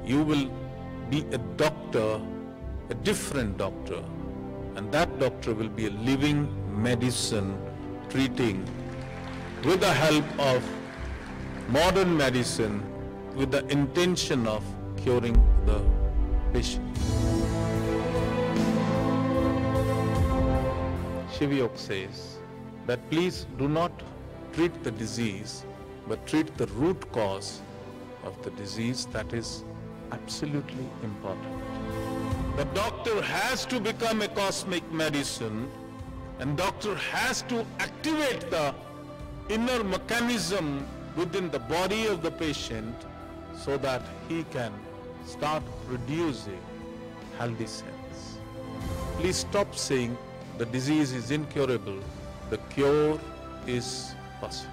you will be a doctor, a different doctor, and that doctor will be a living medicine treating with the help of modern medicine with the intention of curing the patient. Shiv Yog says that please do not treat the disease, but treat the root cause of the disease. That is absolutely important. The doctor has to become a cosmic medicine, and doctor has to activate the inner mechanism within the body of the patient so that he can start producing healthy cells. Please stop saying the disease is incurable. The cure is possible.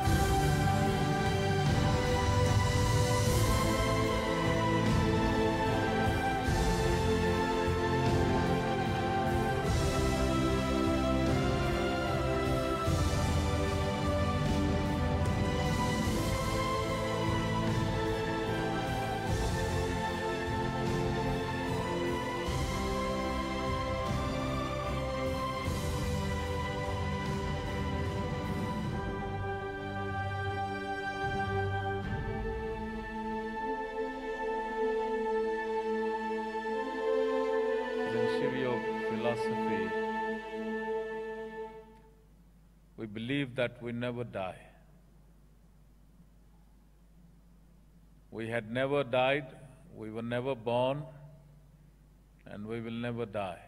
Shiv Yog philosophy, we believe that we never die. We had never died, we were never born, and we will never die.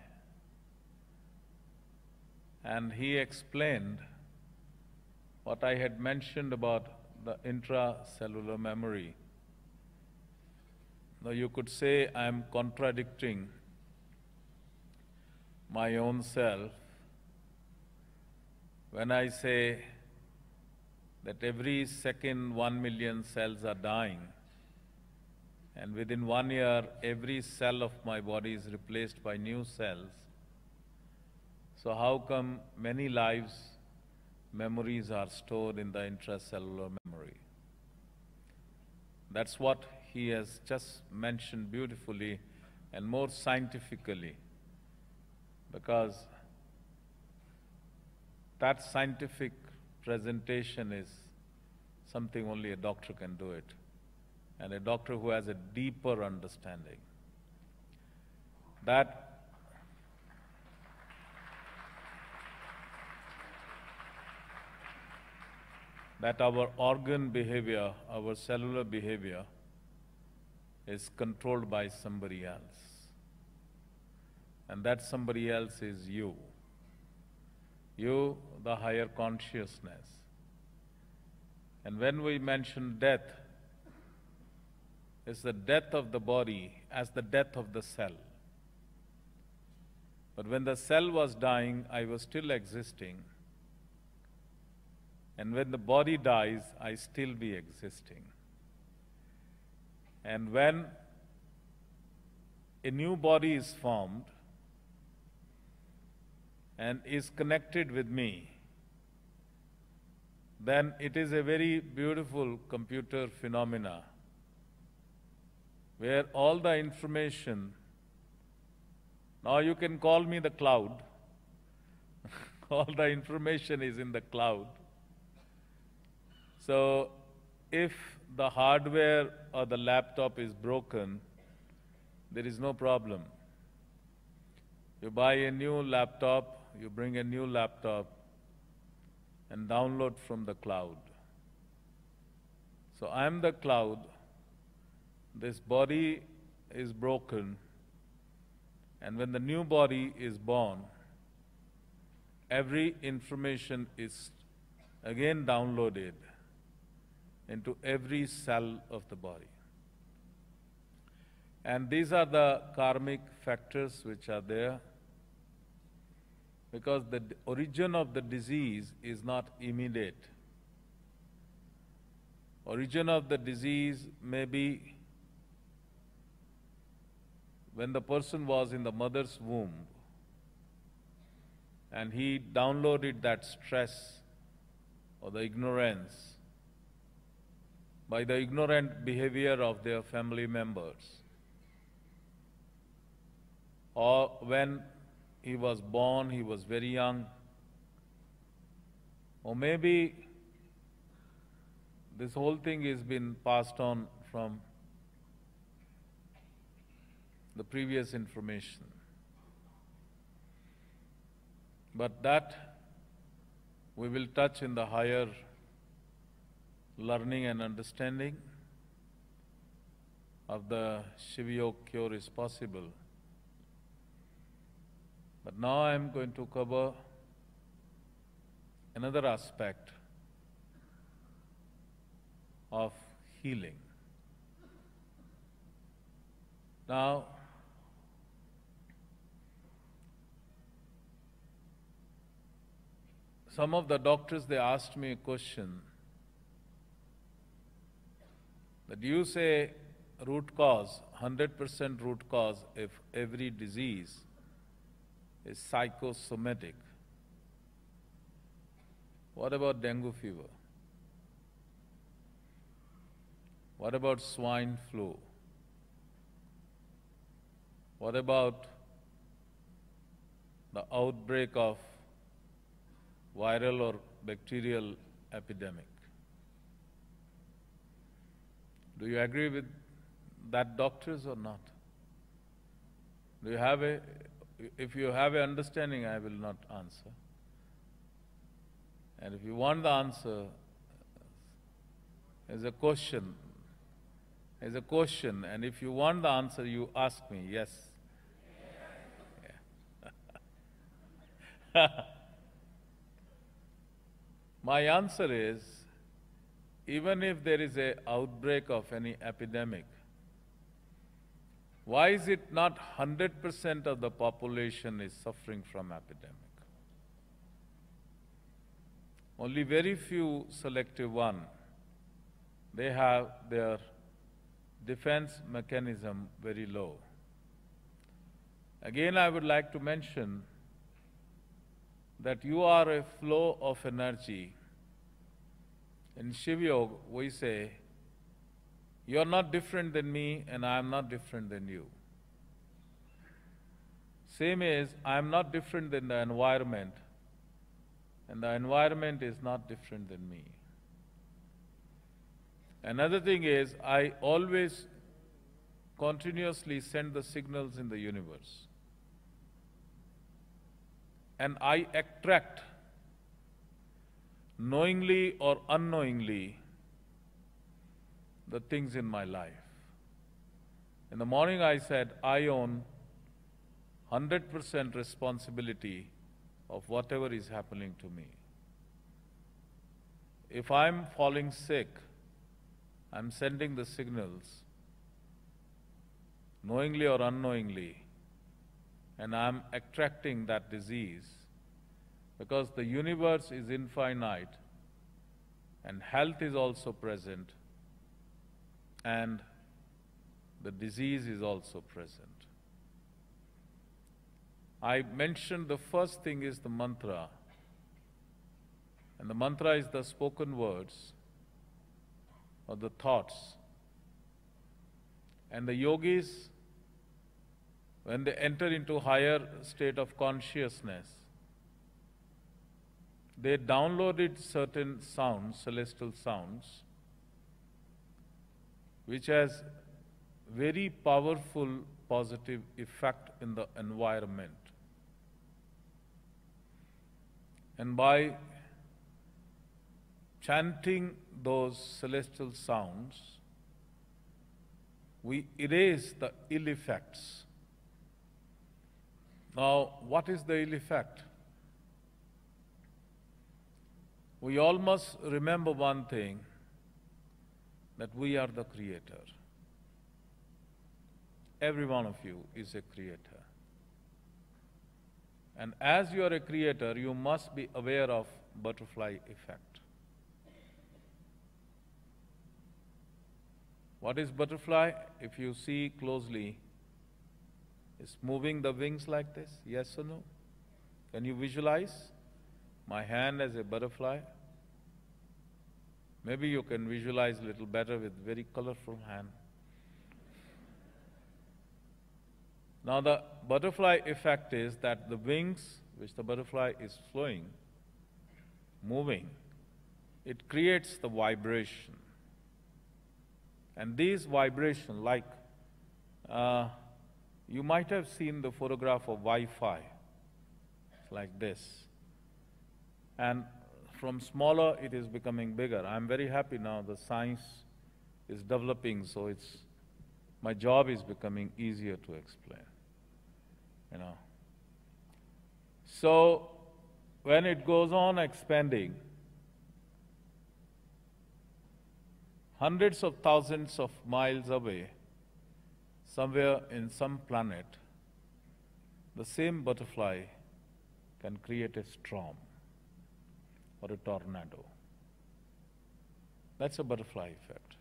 And he explained what I had mentioned about the intracellular memory. Now you could say I am contradicting my own self when I say that every second 1 million cells are dying, and within 1 year every cell of my body is replaced by new cells. So how come many lives, memories are stored in the intracellular memory? That's what he has just mentioned beautifully and more scientifically, because that scientific presentation is something only a doctor can do it, and a doctor who has a deeper understanding. That our organ behavior, our cellular behavior is controlled by somebody else. And that somebody else is you. You, the higher consciousness. And when we mention death, it's the death of the body as the death of the cell. But when the cell was dying, I was still existing. And when the body dies, I still be existing. And when a new body is formed and is connected with me, then it is a very beautiful computer phenomena where all the information, now you can call me the cloud, all the information is in the cloud. So if the hardware or the laptop is broken, there is no problem. You buy a new laptop, you bring a new laptop and download from the cloud. So I am the cloud, this body is broken, and when the new body is born, every information is again downloaded into every cell of the body. And these are the karmic factors which are there, because the origin of the disease is not immediate. Origin of the disease may be when the person was in the mother's womb and he downloaded that stress or the ignorance by the ignorant behavior of their family members, or when he was born, he was very young, or maybe this whole thing has been passed on from the previous information. But that we will touch in the higher learning and understanding of the Shiv Yog cure is possible. But now I am going to cover another aspect of healing. Now, some of the doctors, they asked me a question that you say root cause, 100% root cause if every disease is psychosomatic. What about dengue fever? What about swine flu? What about the outbreak of viral or bacterial epidemic? Do you agree with that, doctors, or not? Do you have if you have an understanding, I will not answer. And if you want the answer, as a question, and if you want the answer, you ask me, yes. Yeah. My answer is, even if there is an outbreak of any epidemic, why is it not 100% of the population is suffering from epidemic? Only very few selective one, they have their defense mechanism very low. Again, I would like to mention that you are a flow of energy. In Shiv Yoga, we say, you are not different than me and I am not different than you. Same is, I am not different than the environment and the environment is not different than me. Another thing is, I always continuously send the signals in the universe. And I attract, knowingly or unknowingly, the things in my life. In the morning I said, I own 100% responsibility of whatever is happening to me. If I'm falling sick, I'm sending the signals, knowingly or unknowingly, and I'm attracting that disease because the universe is infinite and health is also present and the disease is also present. I mentioned the first thing is the mantra, and the mantra is the spoken words or the thoughts. And the yogis, when they enter into higher state of consciousness, they downloaded certain sounds, celestial sounds, which has very powerful positive effect in the environment. And by chanting those celestial sounds, we erase the ill effects. Now, what is the ill effect? We all must remember one thing, that we are the creator. Every one of you is a creator. And as you are a creator, you must be aware of butterfly effect. What is butterfly? If you see closely, it's moving the wings like this, yes or no? Can you visualize my hand as a butterfly? Maybe you can visualize a little better with very colorful hand. Now the butterfly effect is that the wings which the butterfly is flowing, moving, it creates the vibration. And these vibration, like you might have seen the photograph of Wi-Fi, it's like this. And from smaller it is becoming bigger. I'm very happy now the science is developing, so my job is becoming easier to explain, you know. So when it goes on expanding, hundreds of thousands of miles away, somewhere in some planet, the same butterfly can create a storm or a tornado. That's a butterfly effect.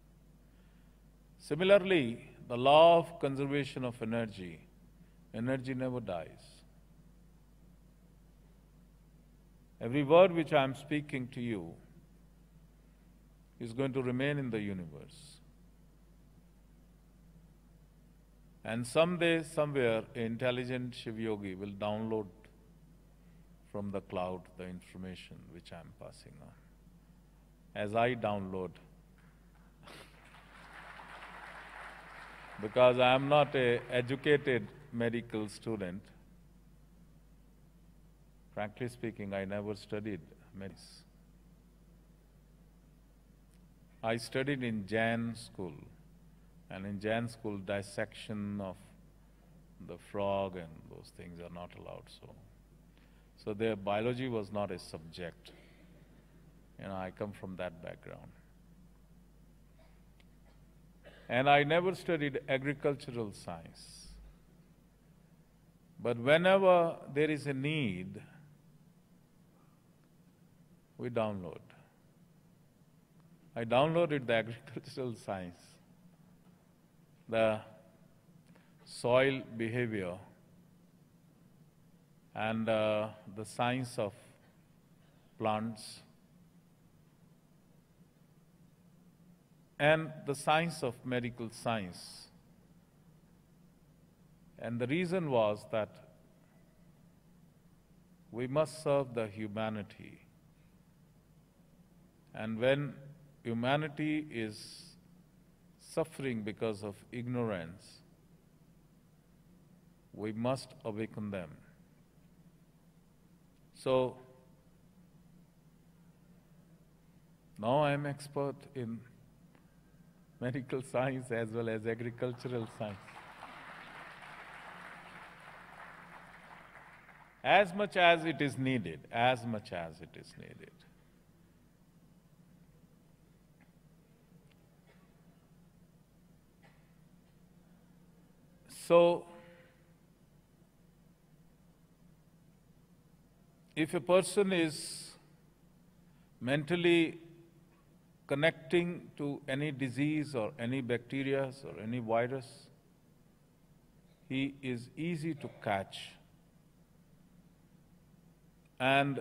Similarly, the law of conservation of energy, energy never dies. Every word which I am speaking to you is going to remain in the universe. And someday, somewhere, an intelligent Shiv Yogi will download from the cloud the information which I am passing on. As I download, because I am not an educated medical student. Frankly speaking, I never studied medicine. I studied in Jain school, and in Jain school, dissection of the frog and those things are not allowed. So their biology was not a subject. I come from that background. And I never studied agricultural science. But whenever there is a need, we download. I downloaded the agricultural science, the soil behavior, and the science of plants, and the science of medical science. And the reason was that we must serve the humanity. And when humanity is suffering because of ignorance, we must awaken them. So, now I am expert in medical science as well as agricultural science. As much as it is needed, as much as it is needed. So, if a person is mentally connecting to any disease or any bacteria or any virus, he is easy to catch. And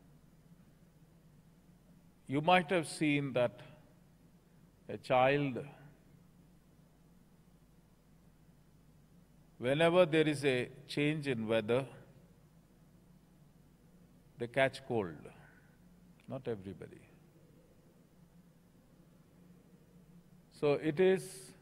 you might have seen that a child, whenever there is a change in weather, they catch cold. Not everybody. So it is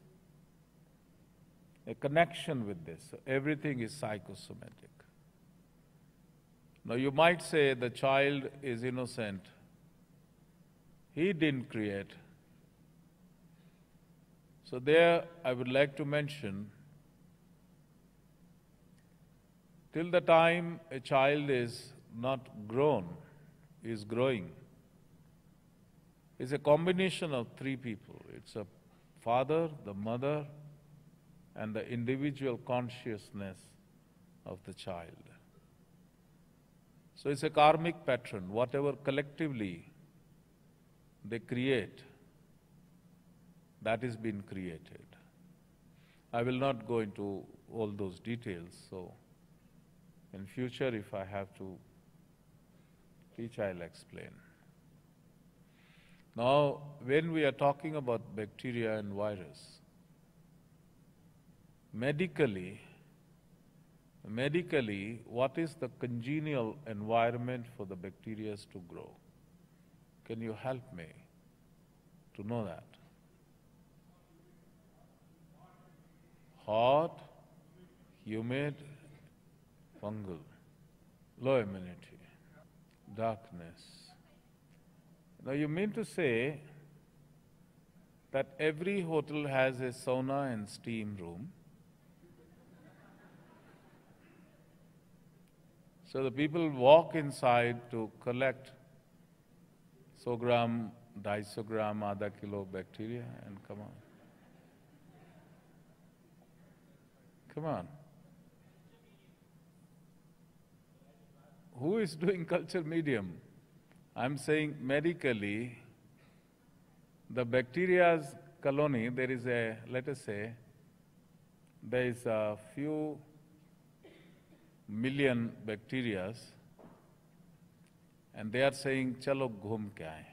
a connection with this. So everything is psychosomatic. Now you might say the child is innocent. He didn't create. So there I would like to mention, till the time a child is not grown, is growing, is a combination of three people. It's a father, the mother, and the individual consciousness of the child. So it's a karmic pattern. Whatever collectively they create, that is being created. I will not go into all those details, so in future if I have to teach, I'll explain. Now, when we are talking about bacteria and virus, medically, what is the congenial environment for the bacteria to grow? Can you help me to know that? Hot, humid, fungal, low immunity, darkness. Now you mean to say that every hotel has a sauna and steam room? So the people walk inside to collect 100 gram, 250 gram, आधा kilo bacteria and come on. Come on. Who is doing culture medium? I'm saying medically, the bacteria's colony, there is a, let us say, there is a few million bacterias, and they are saying, chalo ghum ke aaye.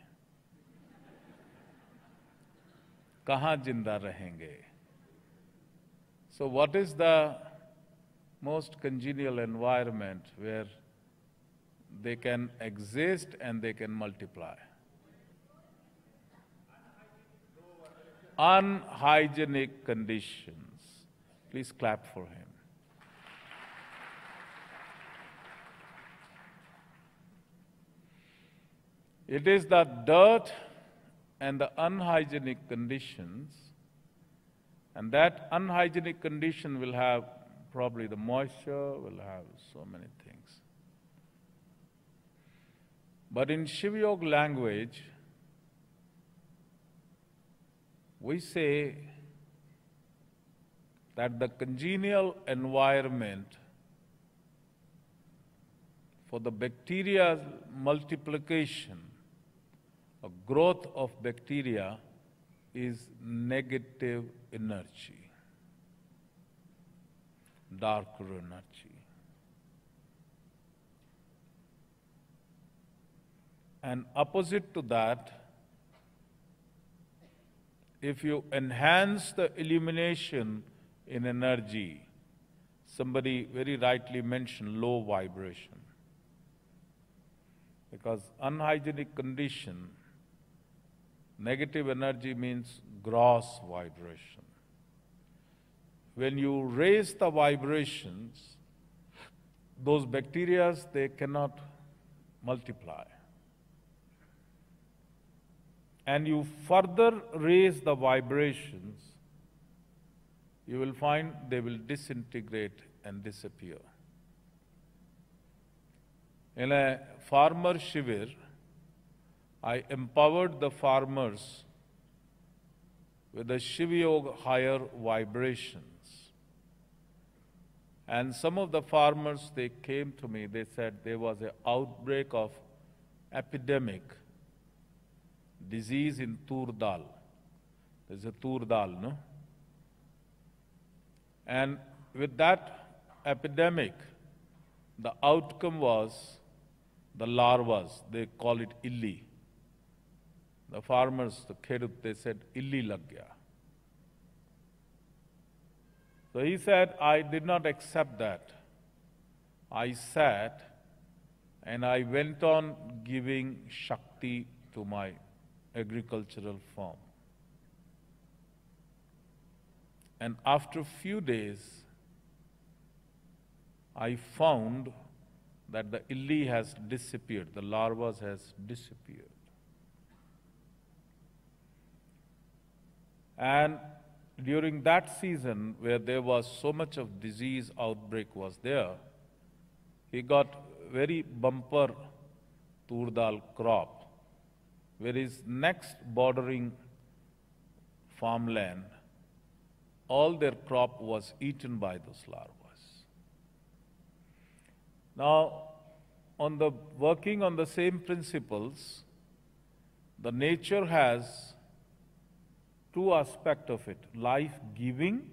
Kahan jinda rahenge? So what is the most congenial environment where they can exist and they can multiply? Unhygienic conditions. Please clap for him. It is the dirt and the unhygienic conditions, and that unhygienic condition will have probably the moisture, will have so many things. But in Shiv Yog language, we say that the congenial environment for the bacteria's multiplication, a growth of bacteria, is negative energy, darker energy. And opposite to that, if you enhance the illumination in energy, somebody very rightly mentioned low vibration. Because unhygienic condition, negative energy means gross vibration. When you raise the vibrations, those bacteria, they cannot multiply. And you further raise the vibrations, you will find they will disintegrate and disappear. In a farmer shivir, I empowered the farmers with the Shiv Yog higher vibrations. And some of the farmers, they came to me, they said there was an outbreak of epidemic disease in tur dal. There's a tur dal, no? And with that epidemic, the outcome was the larvas, they call it illi. The farmers, the khedut, they said, illi lag gaya. So he said, I did not accept that. I sat and I went on giving Shakti to my agricultural farm. And after a few days, I found that the illi has disappeared, the larvas has disappeared. And during that season, where there was so much of disease outbreak was there, he got very bumper tur dal crop, where his next bordering farmland, all their crop was eaten by those larvas. Now, working on the same principles, the nature has two aspects of it, life-giving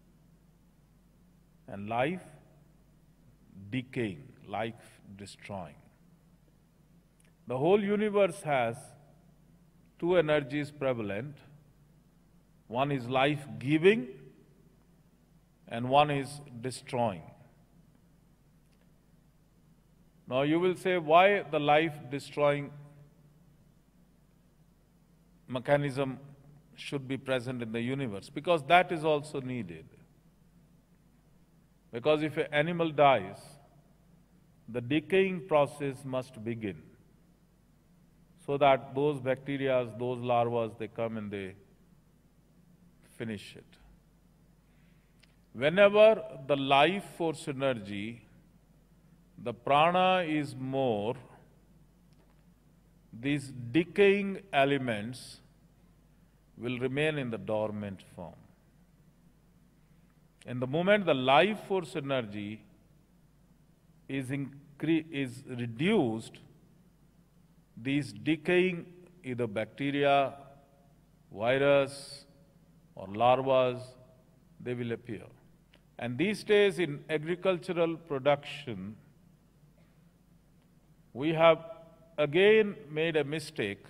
and life-decaying, life-destroying. The whole universe has two energies prevalent. One is life-giving and one is destroying. Now you will say, why the life-destroying mechanism should be present in the universe? Because that is also needed. Because if an animal dies, the decaying process must begin, so that those bacteria, those larvae, they come and they finish it. Whenever the life force energy, the prana is more, these decaying elements will remain in the dormant form. And the moment the life force energy is reduced, these decaying either bacteria, virus, or larvae, they will appear. And these days in agricultural production, we have again made a mistake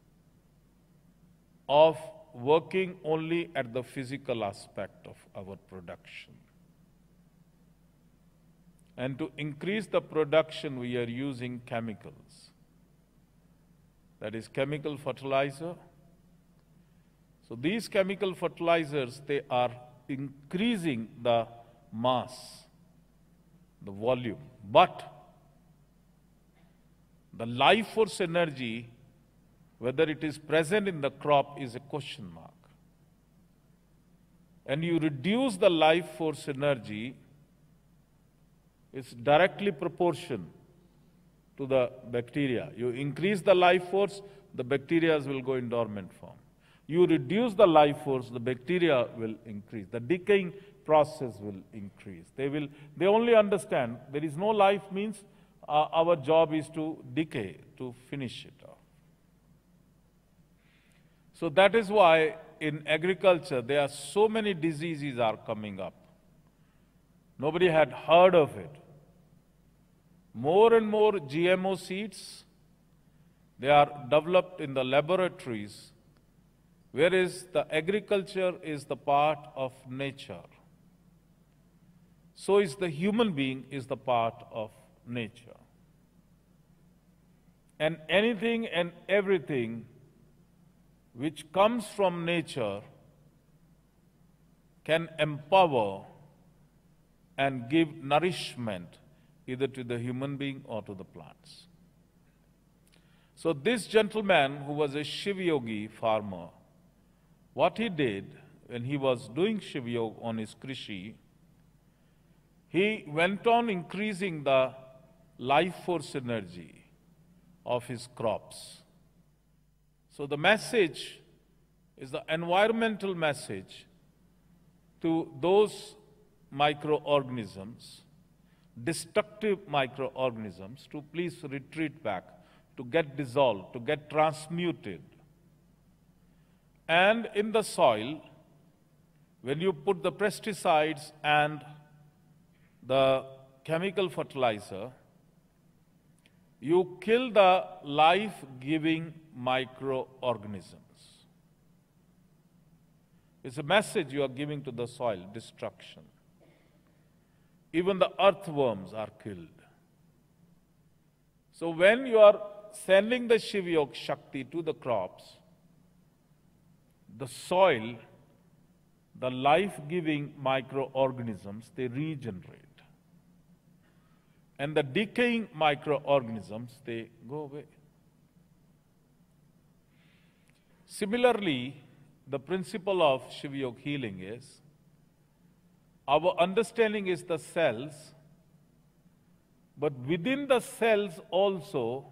of working only at the physical aspect of our production. And to increase the production, we are using chemicals. That is chemical fertilizer. So these chemical fertilizers, they are increasing the mass, the volume. But the life force energy, whether it is present in the crop, is a question mark. And you reduce the life force energy, it's directly proportional to the bacteria. You increase the life force, the bacteria will go in dormant form. You reduce the life force, the bacteria will increase. The decaying process will increase. They only understand there is no life means our job is to decay, to finish it off. So that is why in agriculture there are so many diseases are coming up. Nobody had heard of it. More and more GMO seeds, they are developed in the laboratories, whereas the agriculture is the part of nature. So is the human being is the part of nature. And anything and everything which comes from nature can empower and give nourishment either to the human being or to the plants. So this gentleman who was a Shiv Yogi farmer, what he did when he was doing Shiv Yog on his krishi, he went on increasing the life force energy of his crops. So the message is the environmental message to those microorganisms, destructive microorganisms, to please retreat back, to get dissolved, to get transmuted. And in the soil, when you put the pesticides and the chemical fertilizer, you kill the life-giving microorganisms. It's a message you are giving to the soil, destruction. Even the earthworms are killed. So when you are sending the Shiv Yog Shakti to the crops, the soil, the life-giving microorganisms, they regenerate. And the decaying microorganisms, they go away. Similarly, the principle of Shiv Yoga healing is, our understanding is the cells, but within the cells also,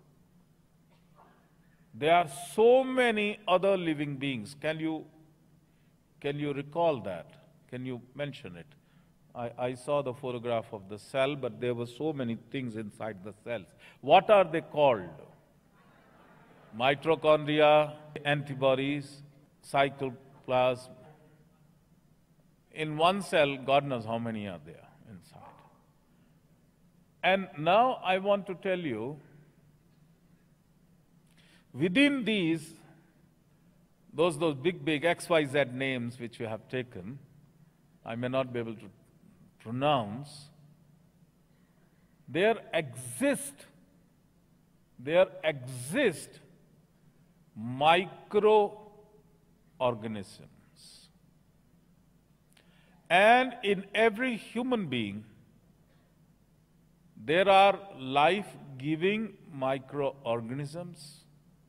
there are so many other living beings. Can you recall that? Can you mention it? I saw the photograph of the cell, but there were so many things inside the cells. What are they called? Mitochondria, antibodies, cytoplasm. In one cell, God knows how many are there inside. And now I want to tell you, within these, those big XYZ names which you have taken, I may not be able to pronounce, there exist microorganisms. And in every human being, there are life-giving microorganisms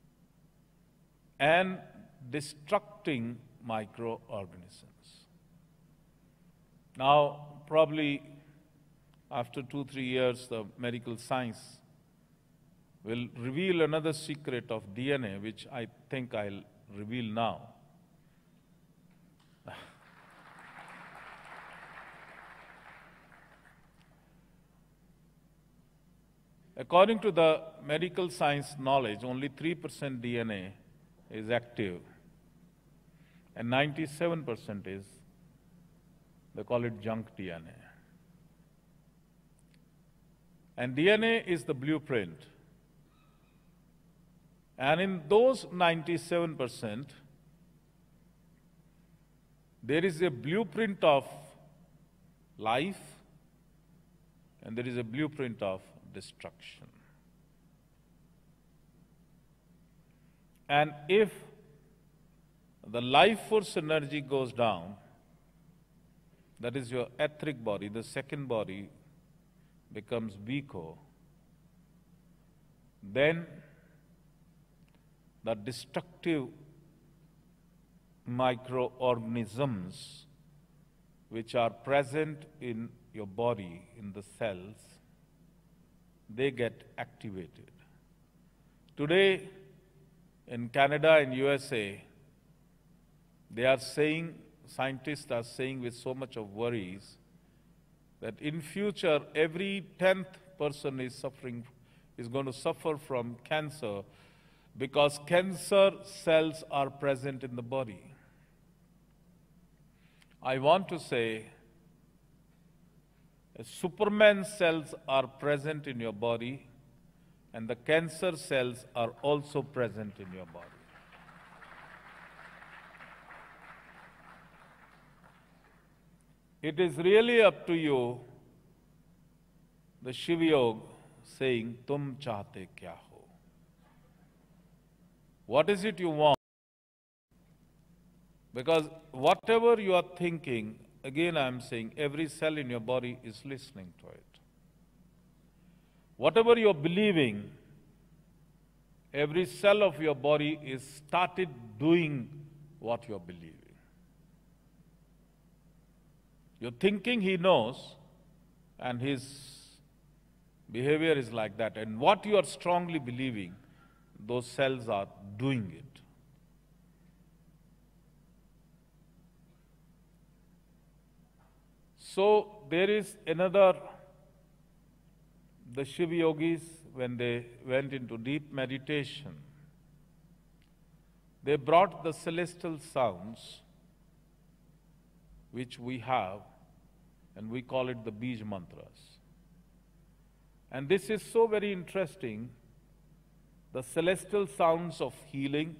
and destructing microorganisms. Now, probably after 2-3 years, the medical science will reveal another secret of DNA, which I think I'll reveal now. According to the medical science knowledge, only 3% DNA is active, and 97% is, they call it junk DNA. And DNA is the blueprint. And in those 97%, there is a blueprint of life, and there is a blueprint of destruction. And if the life force energy goes down, that is your etheric body, the second body becomes weaker, then the destructive microorganisms which are present in your body, in the cells, they get activated. Today, in Canada and USA, they are saying, scientists are saying with so much of worries, that in future, every 10th person is going to suffer from cancer, because cancer cells are present in the body. I want to say, Superman cells are present in your body, and the cancer cells are also present in your body. It is really up to you, the Shiv Yog saying, Tum chahte kya ho? What is it you want? Because whatever you are thinking, again I am saying, every cell in your body is listening to it. Whatever you are believing, every cell of your body is started doing what you are believing. You're thinking he knows, and his behavior is like that. And what you are strongly believing, those cells are doing it. So there is another, the Shiv Yogis, when they went into deep meditation, they brought the celestial sounds which we have, and we call it the Bij mantras. And this is so very interesting, the celestial sounds of healing,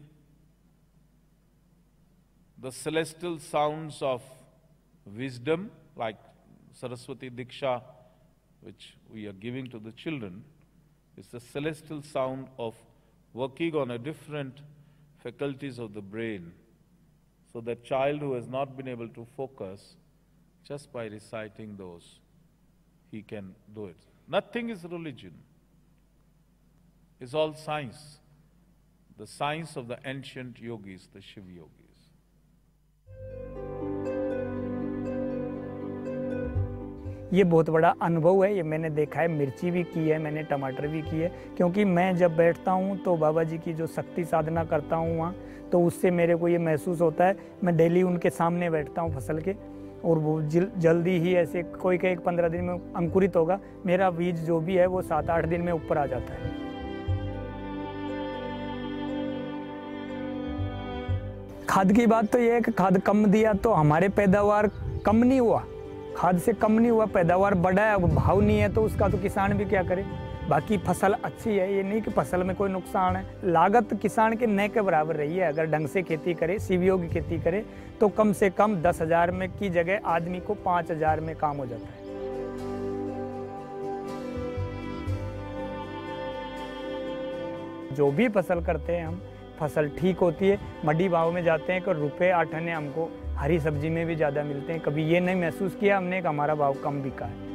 the celestial sounds of wisdom, like Saraswati Diksha, which we are giving to the children, is the celestial sound of working on a different faculties of the brain, so that child who has not been able to focus, just by reciting those, he can do it. Nothing is religion. It's all science. The science of the ancient yogis, the Shiv Yogis. ये बहुत बड़ा अनुभव है, ये मैंने देखा है, मिर्ची भी की है, मैंने टमाटर भी की है, क्योंकि मैं जब बैठता हूँ तो बाबा जी की जो शक्ति साधना करता हूँ वहाँ, तो उससे मेरे को ये महसूस होता है, मैं डेली उनके सामने बैठता हूँ फसल के, और वो जल्दी ही ऐसे कोई कहे 15 दिन में अंकुरित होगा, मेरा बीज जो भी है वो 7-8 दिन में ऊपर आ जाता है। खाद की बात तो ये है कि खाद कम दिया तो हमारे पैदावार कम नहीं हुआ, खाद से कम नहीं हुआ, पैदावार बढ़ा है, भाव नहीं है तो उसका तो किसान भी क्या करे। बाकी फसल अच्छी है, ये नहीं कि फसल में कोई नुकसान है। लागत किसान के न के बराबर रही है। अगर ढंग से खेती करे, शिव योग की खेती करे, तो कम से कम 10,000 में की जगह आदमी को 5,000 में काम हो जाता है। जो भी फसल करते हैं हम, फसल ठीक होती है। मंडी भाव में जाते हैं कि रुपये 8 आने हमको हरी सब्जी में भी ज़्यादा मिलते हैं। कभी ये नहीं महसूस किया हमने कि हमारा भाव कम बिका है।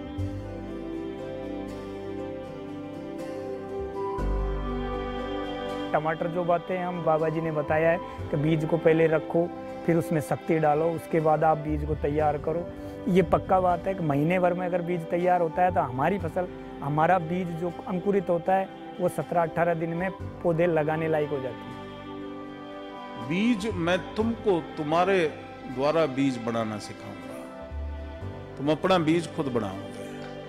टमाटर जो बातें हम बाबा जी ने बताया है कि बीज को पहले रखो, फिर उसमें शक्ति डालो, उसके बाद आप बीज को तैयार करो। ये पक्का बात है कि महीने भर में अगर बीज तैयार होता है तो हमारी फसल, हमारा बीज जो अंकुरित होता है वो 17-18 दिन में पौधे लगाने लायक हो जाती है। बीज मैं तुमको तुम्हारे द्वारा बीज बनाना सिखाऊंगा, तुम अपना बीज खुद बनाओगे।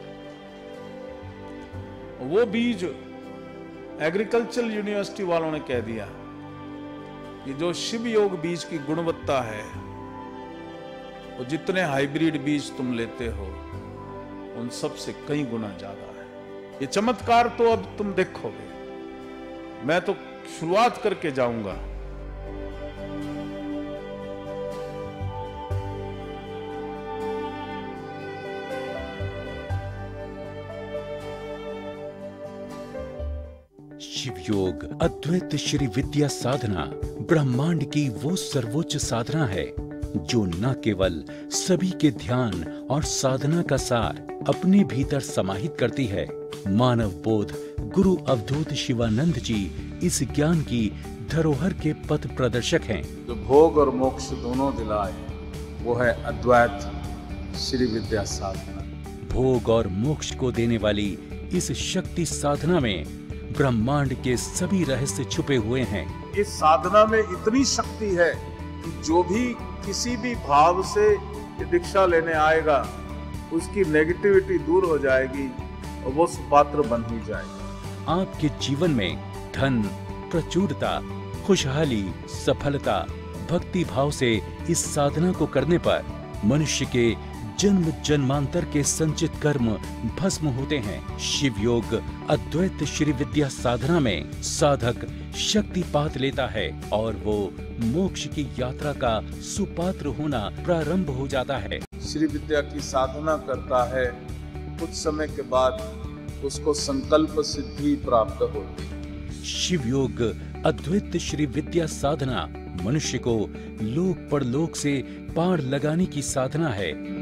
वो बीज एग्रीकल्चरल यूनिवर्सिटी वालों ने कह दिया कि जो शिव योग बीज की गुणवत्ता है वो जितने हाइब्रिड बीज तुम लेते हो उन सब से कई गुना ज्यादा है। ये चमत्कार तो अब तुम देखोगे, मैं तो शुरुआत करके जाऊंगा। शिव योग अद्वैत श्री विद्या साधना ब्रह्मांड की वो सर्वोच्च साधना है जो न केवल सभी के ध्यान और साधना का सार अपने भीतर समाहित करती है। मानव बोध गुरु अवधूत शिवानंद जी इस ज्ञान की धरोहर के पथ प्रदर्शक हैं। जो भोग और मोक्ष दोनों दिलाए वो है अद्वैत श्री विद्या साधना। भोग और मोक्ष को देने वाली इस शक्ति साधना में ब्रह्मांड के सभी रहस्य छुपे हुए हैं। इस साधना में इतनी शक्ति है कि जो भी किसी भी भाव से दीक्षा लेने आएगा उसकी नेगेटिविटी दूर हो जाएगी और वो सुपात्र बन ही जाएगा। आपके जीवन में धन, प्रचुरता, खुशहाली, सफलता, भक्ति भाव से इस साधना को करने पर मनुष्य के जन्म जन्मांतर के संचित कर्म भस्म होते हैं। शिव योग अद्वैत श्री विद्या साधना में साधक शक्तिपात लेता है और वो मोक्ष की यात्रा का सुपात्र होना प्रारंभ हो जाता है। श्री विद्या की साधना करता है, कुछ समय के बाद उसको संकल्प सिद्धि प्राप्त होती है। शिव योग अद्वैत श्री विद्या साधना मनुष्य को लोक परलोक से पार लगाने की साधना है।